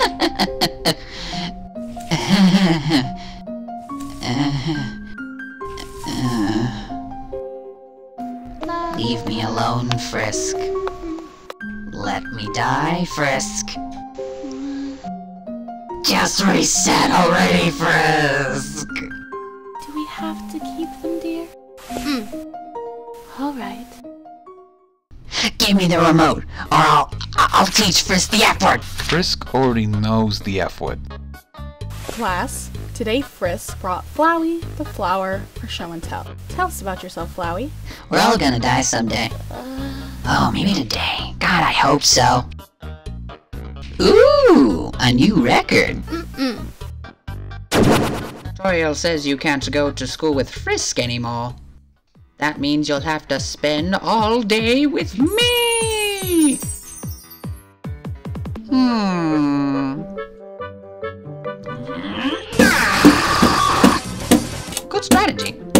Leave me alone, Frisk. Let me die, Frisk. Just reset already, Frisk! Do we have to keep them, dear? Alright. Give me the remote, or I'll teach Frisk the F word! Frisk already knows the F word. Class, today Frisk brought Flowey the flower for show and tell. Tell us about yourself, Flowey. We're all gonna die someday. Oh, maybe today. God, I hope so. Ooh, a new record. Tutorial says you can't go to school with Frisk anymore. That means you'll have to spend all day with me! Good strategy.